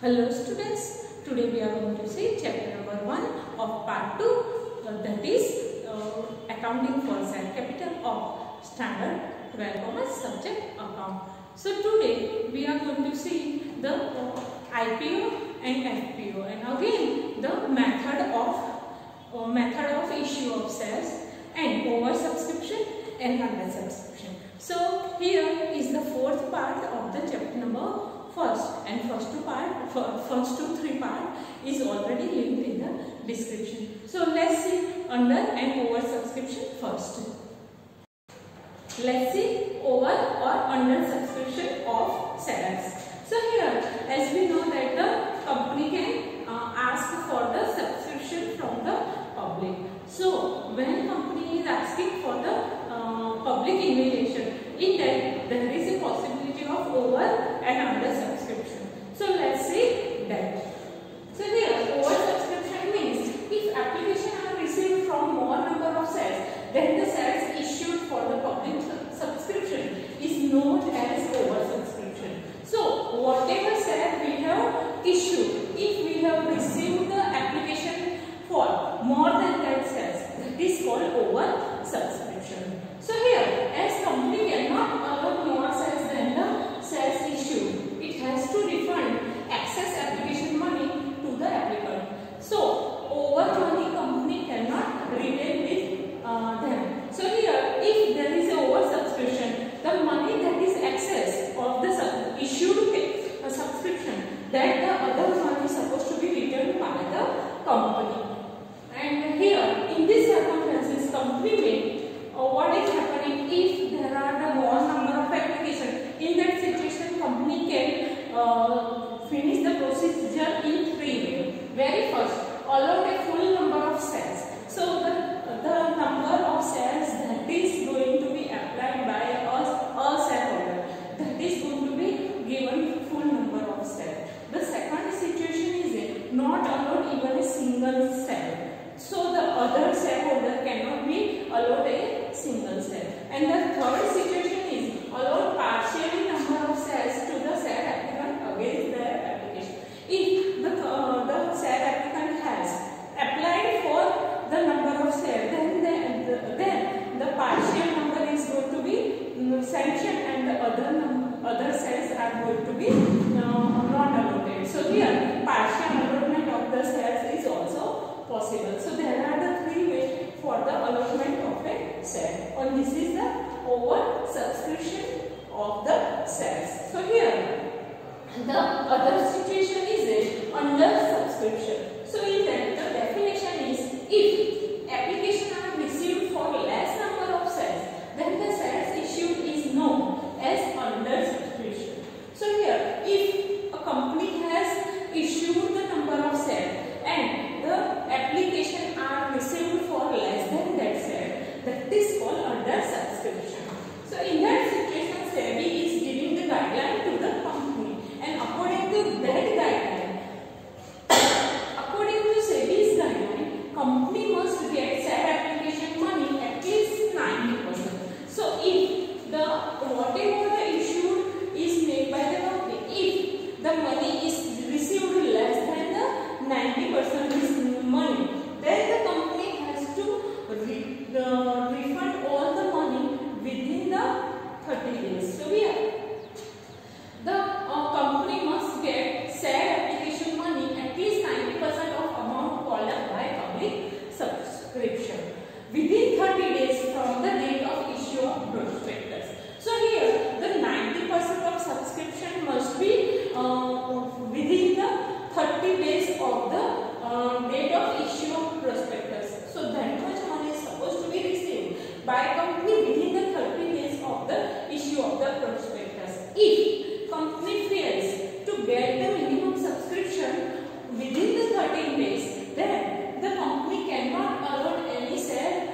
Hello students, today we are going to see chapter number 1 of part 2 that is accounting for share capital of standard 12 commerce subject account. So today we are going to see the IPO and FPO and again the method of issue of shares and oversubscription and undersubscription. So here is the fourth part of the chapter number first, and first two three part is already linked in the description. So let's see under and over subscription first. Let's see over or under subscription of shares. So here, as we know that the company can ask for the subscription from the public. So when company is asking for the public invitation, in that there is a possibility of over and under subscription. So let's see that. So here over subscription means if applications are received from more number of shares, then the shares issued for the public subscription is known as over subscription. So whatever share we have issued, if we have received the application for more than that shares, that is called over subscription. So here, as company cannot allow more shares than the shares issued, it has to refund excess application money to the applicant. So over money company cannot retain with them. So here, if there is a over subscription, the money that is excess of the issued subscription, that the other money is supposed to be returned by the company. And here, in these circumstances, company may what is happening if there are the more number of applications. In that situation, company can finish the procedure in 3 ways. Very first, allot a full number of shares. So the number of shares that is going to be applied by a shareholder, that is going to be given full number of shares. The second situation is not allowed even a single share. So the other shareholder cannot be allowed a single share. And the third situation is allowed partially number of shares to the share applicant against their application. If the share applicant has applied for the number of shares, then the partial number is going to be sanctioned and the other shares are going to be not allotted. So here partial allotment of the shares is also possible. So there are the 3 ways for the allotment of a share. And this is the over subscription of the shares. So here the other situation is a under subscription. So in that the definition is if applications are received for less number of shares, then the shares issued is known as under subscription. So here if a company has issued the number of shares and the application are received for less than that share, that is called under subscription. So in that situation, SEBI is giving the guideline to the company, and according to that guideline, according to SEBI's guideline, company must get share application money at least 90%. So if the whatever the issued is made by the company, if the money is received less than the 90% money, then the company has to refund all the money within the 30 days. So the company must get share application money at least 90% of amount called up by public subscription within 30 days from the date of issue of prospectus. So here the 90% of subscription must be within the 30 days of the date of issue of prospectus. So that much money is supposed to be received by company within the 30 days of the issue of the prospectus. If company fails to get the minimum subscription within the 13 days, then the company cannot allot any share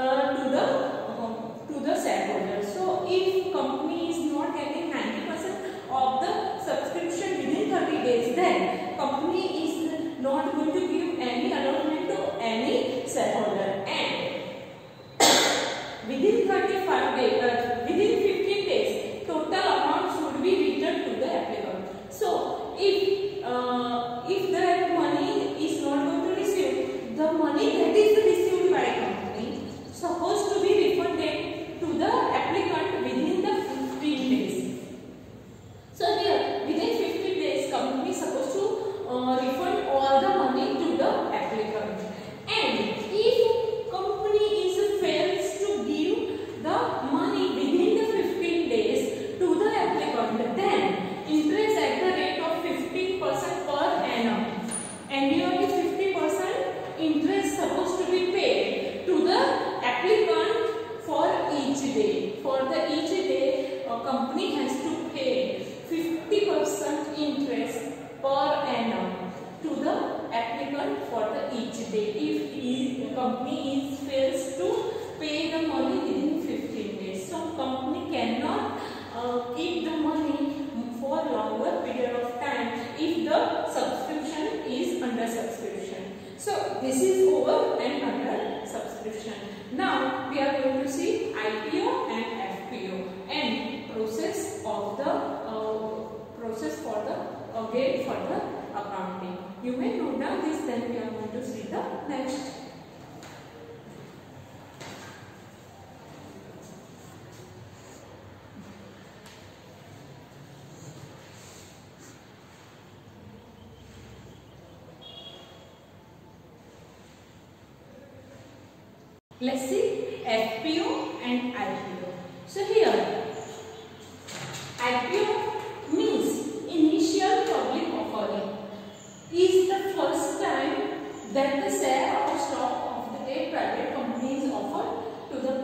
to the shareholder. So if company is not getting 90% of the subscription within 30 days, then company is not going to give any allotment to any shareholder, and within 35 days, within 15 days, total amount should be returned to the applicant. So if company is fails to pay the money within 15 days. So company cannot keep the money for longer period of time if the subscription is under subscription. So this is over and under subscription. Now we are going to see IPO and FPO and process of the process for the again for the accounting. You may note down this, then we are going to see the next. Let's see FPO and IPO. So here IPO means initial public offering. Is the first time that the share or stock of a private company is offered to the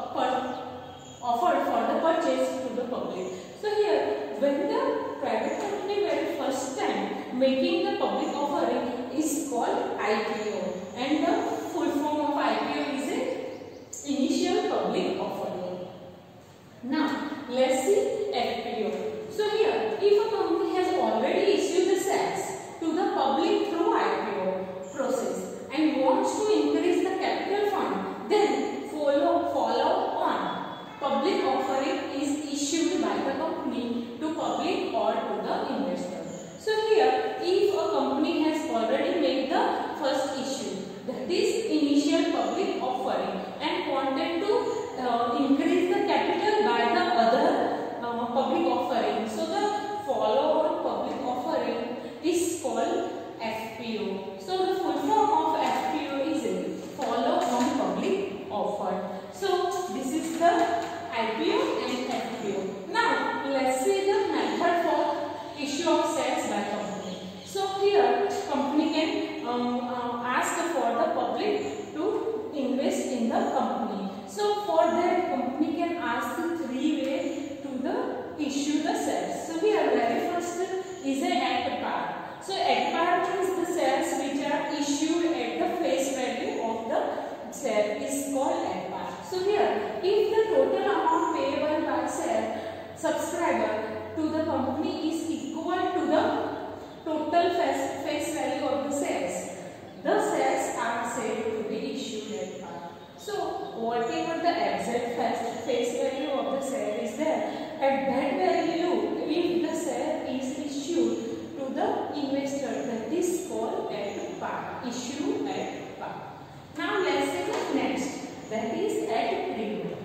offered for the purchase to the public. So here when the private company very first time making the public offering is called IPO, and the full form of IPO is initial public offering. Now let's see FPO. So here if a company has already issued the shares to the public through IPO process and wants to increase the capital fund, then follow on public offering is issued by the company to public or to the investor. So here if a company has already made the first issue, that is initial public offering, and wanted to increase the capital by the other public offering, so the follow-on public offering is called FPO. So the full form of FPO is follow-on public offer. So this is the IPO and FPO. Now let's see the method for issue of shares by company. So here company can ask for the public to invest in the company. So for that company can ask three ways to the issue the shares. So here very first is at par. So at par means the shares which are issued at the face value of the share is called at par. So here if the total amount payable by share subscriber to the company is equal to the total face value of the shares are said to be issued at par. So whatever the exact face value of the share is there, at that value if the share is issued to the investor, that is called at par, issue at par. Now let's say the next, that is at premium.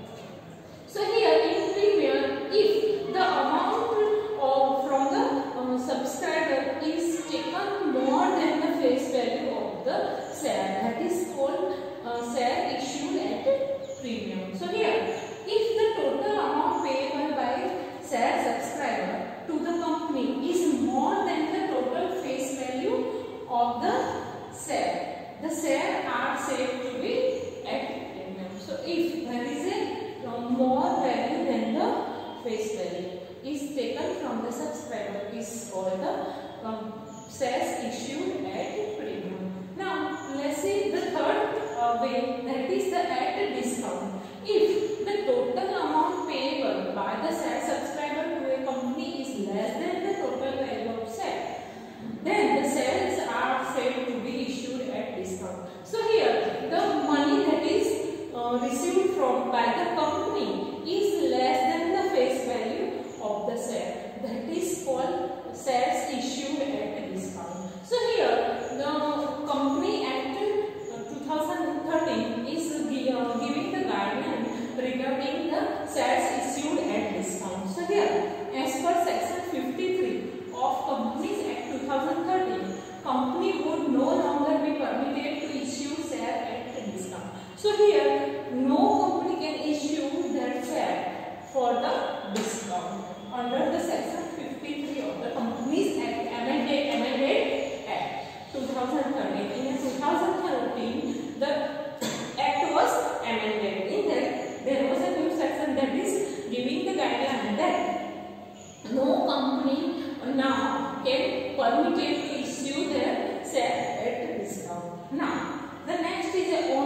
So here in premium, if the amount from the subscriber is taken more than the face value of the share, that is called share issued at premium. So here if the total amount payable by share subscriber to the company is more than the total face value of the share are said to be at premium. So if there is a more value than the face value is taken from the subscriber is called the shares issued at premium. Now let's see the third way, that is the at discount. If the total amount payable by the share subscriber to a company is less than the total value of share, then the shares are said to be issued at discount. So here the money that is received by the company is less than the face value of the share, that is called shares issued at discount. So here the company Act 2013 is giving the guideline regarding the shares issued at discount. So here as per section 53 of Companies Act 2013, company would no longer be permitted to issue share at discount. So here no company can issue that share for the discount under the section 53 of the Companies Act amended Act 2013. In 2013 the Act was amended. In that there was a new section that is giving the guideline that no company now can permitted to issue their share at discount. Now the next is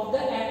of the